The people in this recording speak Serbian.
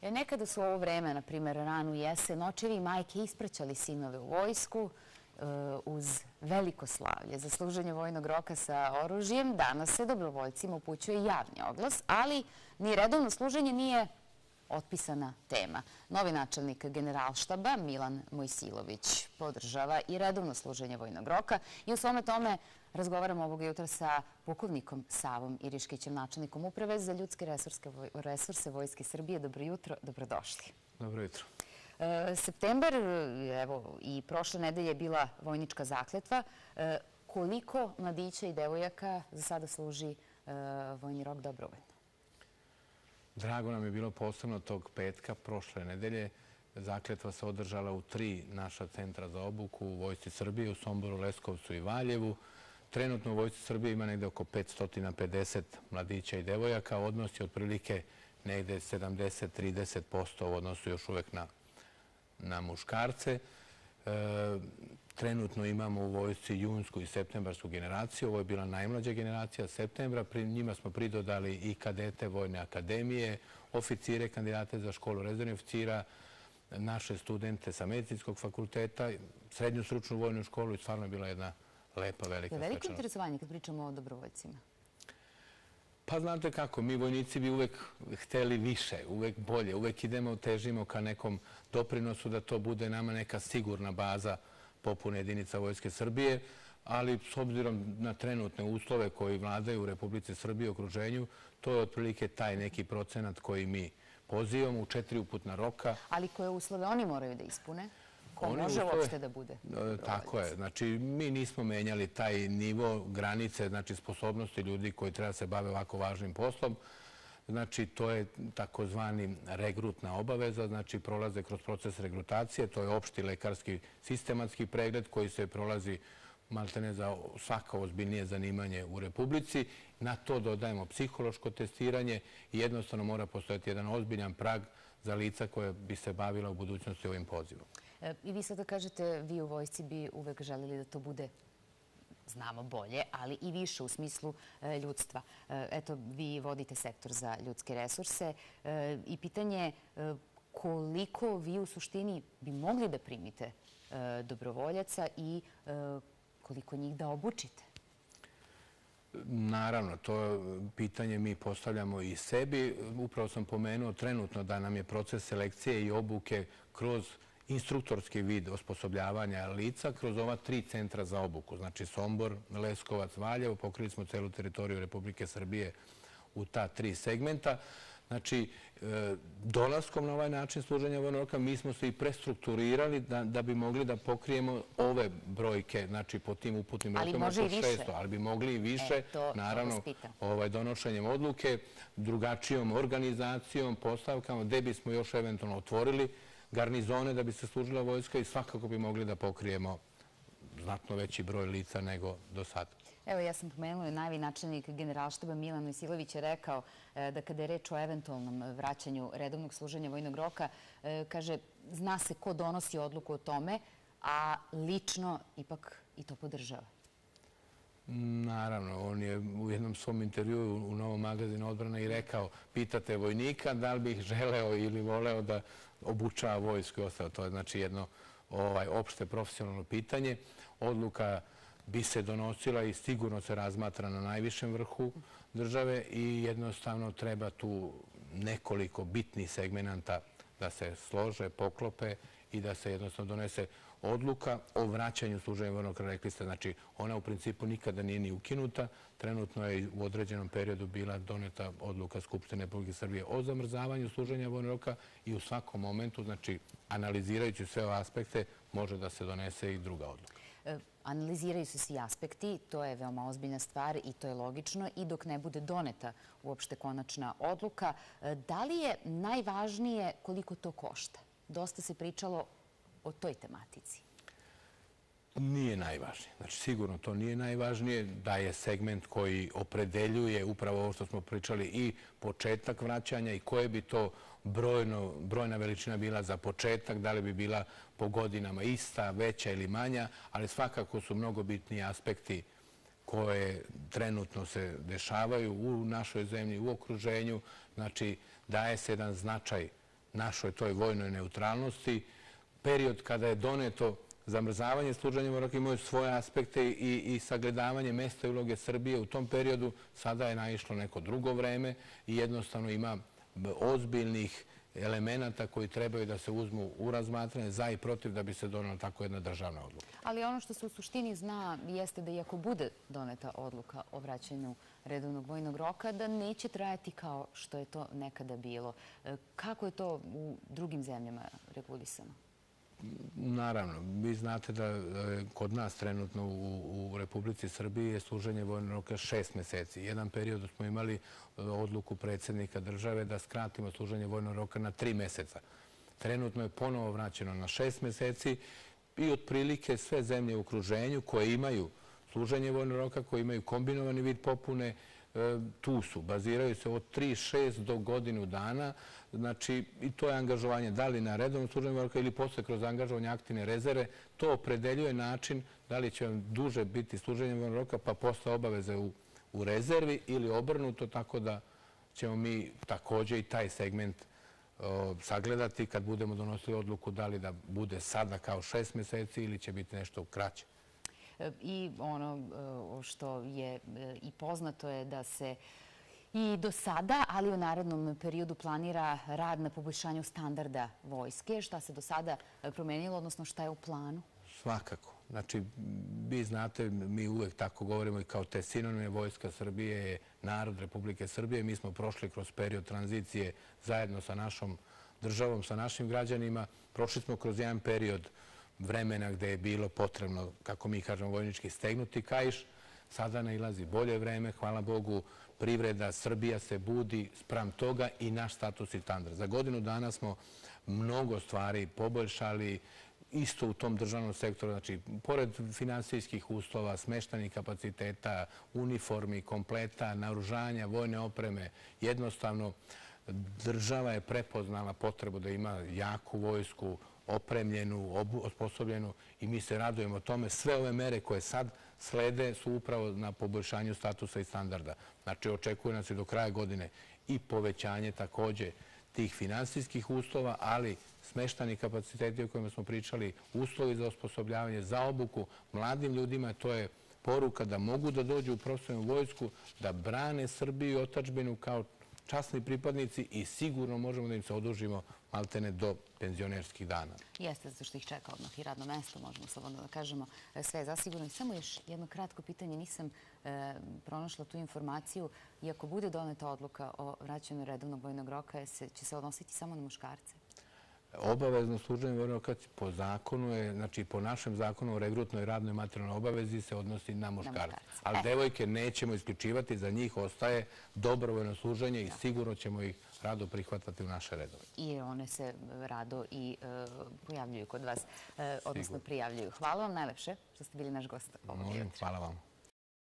Nekada su ovo vreme, na primjer ranu jesen, očevi i majke ispraćali sinove u vojsku uz veliko slavlje za služenje vojnog roka sa oružjem. Danas se dobrovoljcima upućuje javni oglas, ali ni redovno služenje nije otpisana tema. Novi načelnik Generalštaba Milan Mojsilović podržava i redovno služenje vojnog roka i u svome tome razgovaramo ovog jutra sa pukovnikom Savom Iriškićem, načelnikom Uprave za ljudske resurse Vojske Srbije. Dobro jutro, dobrodošli. Dobro jutro. Septembar, evo i prošle nedelje je bila vojnička zakletva. Koliko mladića i devojaka za sada služi vojni rok dobrovoljno? Drago nam je bilo posebno tog petka prošle nedelje. Zakletva se održala u 3 naša centra za obuku u Vojsci Srbije, u Somboru, Leskovcu i Valjevu. Trenutno u Vojsci Srbije ima negde oko 550 mladića i devojaka. Odnos je otprilike negde 70-30% u odnosu još uvek na muškarce. Trenutno imamo u vojsci junsku i septembarsku generaciju. Ovo je bila najmlađa generacija septembra. Pri njima smo pridodali i kadete Vojne akademije, oficire, kandidate za školu rezervnih oficira, naše studente sa medicinskog fakulteta, srednju stručnu vojnu školu i stvarno je bila jedna lepa, velika svečanost. Je veliko interesovanje kad pričamo o dobrovoljcima? Pa znate kako, mi vojnici bi uvek hteli više, uvek bolje, uvek težimo ka nekom doprinosu da to bude nama neka sigurna baza popune jedinica Vojske Srbije, ali s obzirom na trenutne uslove koji vladaju u Republici Srbiji i okruženju, to je otprilike taj neki procenat koji mi pozivamo u 4 uputna roka. Ali koje uslove oni moraju da ispune? Ko može uopšte da bude? Tako je. Znači, mi nismo menjali taj nivo granice, znači sposobnosti ljudi koji treba se bave ovako važnim poslom. Znači, to je takozvani regrutna obaveza, znači prolaze kroz proces regrutacije, to je opšti lekarski sistematski pregled koji se prolazi maltene za svako ozbiljnije zanimanje u Republici. Na to dodajemo psihološko testiranje i jednostavno mora postojati jedan ozbiljan prag za lica koje bi se bavila u budućnosti ovim pozivom. I vi sada kažete, vi u vojsci bi uvek želeli da to bude, znamo, bolje, ali i više u smislu ljudstva. Eto, vi vodite sektor za ljudske resurse i pitanje je koliko vi u suštini bi mogli da primite dobrovoljaca i koliko njih da obučite? Naravno, to pitanje mi postavljamo i sebi. Upravo sam pomenuo trenutno da nam je proces selekcije i obuke kroz instruktorski vid osposobljavanja lica kroz ova 3 centra za obuku. Znači Sombor, Leskovac, Valjevo. Pokrili smo celu teritoriju Republike Srbije u ta 3 segmenta. Znači, dolaskom na ovaj način služenja vojnog roka mi smo se i prestrukturirali da bi mogli da pokrijemo ove brojke, znači po tim uputnim rokama oko 600. Ali bi mogli i više, naravno, donošenjem odluke, drugačijom organizacijom, postavkama, gde bismo još eventualno otvorili garnizone da bi se služila vojska i svakako bi mogli da pokrijemo znatno veći broj lica nego do sada. Evo, ja sam pomenula, najvi načelnik Generalštaba Milan Mojsilović je rekao da kada je reč o eventualnom vraćanju redovnog služenja vojnog roka, kaže, zna se ko donosi odluku o tome, a lično ipak i to podržava. Naravno, on je u jednom svom intervjuu u Novom magazinu Odbrana i rekao, pitate vojnika da li bih želeo ili voleo da obučava vojsku i ostalo. To je znači jedno opšte profesionalno pitanje. Odluka bi se donosila i sigurno se razmatra na najvišem vrhu države i jednostavno treba tu nekoliko bitnih segmenata da se slože, poklope i da se jednostavno donese odluka o vraćanju služenja vojnog roka. Rekli ste, znači ona u principu nikada nije ni ukinuta. Trenutno je u određenom periodu bila doneta odluka Skupštine Republike Srbije o zamrzavanju služenja vojnog roka i u svakom momentu, znači analizirajući sve ove aspekte, može da se donese i druga odluka. Analiziraju se svi aspekti, to je veoma ozbiljna stvar i to je logično i dok ne bude doneta uopšte konačna odluka. Da li je najvažnije koliko to košta? Dosta se pričalo o toj tematici. Nije najvažnije. Znači, sigurno to nije najvažnije, da je segment koji opredeljuje upravo ovo što smo pričali i početak vraćanja i koje bi to brojna veličina bila za početak, da li bi bila po godinama ista, veća ili manja, ali svakako su mnogo bitniji aspekti koje trenutno se dešavaju u našoj zemlji, u okruženju. Znači, daje se jedan značaj našoj toj vojnoj neutralnosti. Period kada je doneto zamrzavanje služenja vojnog roka imaju svoje aspekte i sagledavanje mesta i uloge Srbije u tom periodu. Sada je naišlo neko drugo vreme i jednostavno ima ozbiljnih elemenata koji trebaju da se uzmu u razmatranje za i protiv da bi se donela tako jedna državna odluka. Ali ono što se u suštini zna jeste da iako bude doneta odluka o vraćanju redovnog vojnog roka, da neće trajati kao što je to nekada bilo. Kako je to u drugim zemljama regulisano? Naravno, vi znate da kod nas trenutno u Republici Srbiji je služenje vojnog roka 6 meseci. Jedan period smo imali odluku predsjednika države da skratimo služenje vojnog roka na 3 meseca. Trenutno je ponovo vraćeno na 6 meseci i otprilike sve zemlje u okruženju koje imaju služenje vojnog roka, koje imaju kombinovani vid popune, tu su. Baziraju se od 3-6 do godinu dana. Znači, i to je angažovanje da li na redovnom služenju vojnog roka ili posle kroz angažovanje aktivne rezerve. To opredeljuje način da li će vam duže biti služenje vojnog roka pa posle obaveze u rezervi ili obrnuto, tako da ćemo mi takođe i taj segment sagledati kad budemo donosili odluku da li da bude sada kao 6 meseci ili će biti nešto kraće. I ono što je i poznato je da se i do sada, ali u narednom periodu planira rad na poboljšanju standarda vojske. Šta se do sada promenilo, odnosno šta je u planu? Svakako. Znači, vi znate, mi uvek tako govorimo i kao te sinonime, Vojska Srbije je narod Republike Srbije. Mi smo prošli kroz period tranzicije zajedno sa našom državom, sa našim građanima. Prošli smo kroz jedan period vremena gde je bilo potrebno, kako mi kažemo, vojnički stegnuti kaiš. Sada nailazi bolje vreme, hvala Bogu, privreda Srbija se budi spram toga i naš status i standard. Za godinu dana smo mnogo stvari poboljšali, isto u tom državnom sektoru, znači, pored finansijskih uslova, smeštajnih kapaciteta, uniformi, kompleta, naoružanja, vojne opreme, jednostavno država je prepoznala potrebu da ima jaku vojsku, opremljenu, osposobljenu i mi se radujemo tome. Sve ove mere koje sad slede su upravo na poboljšanju statusa i standarda. Znači, očekuje nas i do kraja godine i povećanje takođe tih finansijskih uslova, ali smeštani kapaciteti o kojima smo pričali, uslovi za osposobljavanje, za obuku mladim ljudima, to je poruka da mogu da dođu u profesionalnu vojsku, da brane Srbiju i otadžbinu kao časni pripadnici i sigurno možemo da im se odužimo maltene do penzionerskih dana. Jeste, zato što ih čeka odmah i radno mesto, možemo slobodno da kažemo, sve je zasigurno. I samo još jedno kratko pitanje, nisam pronašla tu informaciju. Iako bude doneta odluka o vraćanju redovnog vojnog roka, će se odnositi samo na muškarce? Obavezno služenje vojnog roka po zakonu je, znači po našem zakonu o regrutnoj radnoj materijalnoj obavezi se odnosi na muškarce. Ali devojke nećemo isključivati, za njih ostaje dobrovoljno služenje i sigurno ćemo ih rado prihvatati u naše redove. I one se rado i pojavljuju kod vas, odnosno prijavljuju. Hvala vam najlepše što ste bili naš gost ovog jutra. Hvala vam.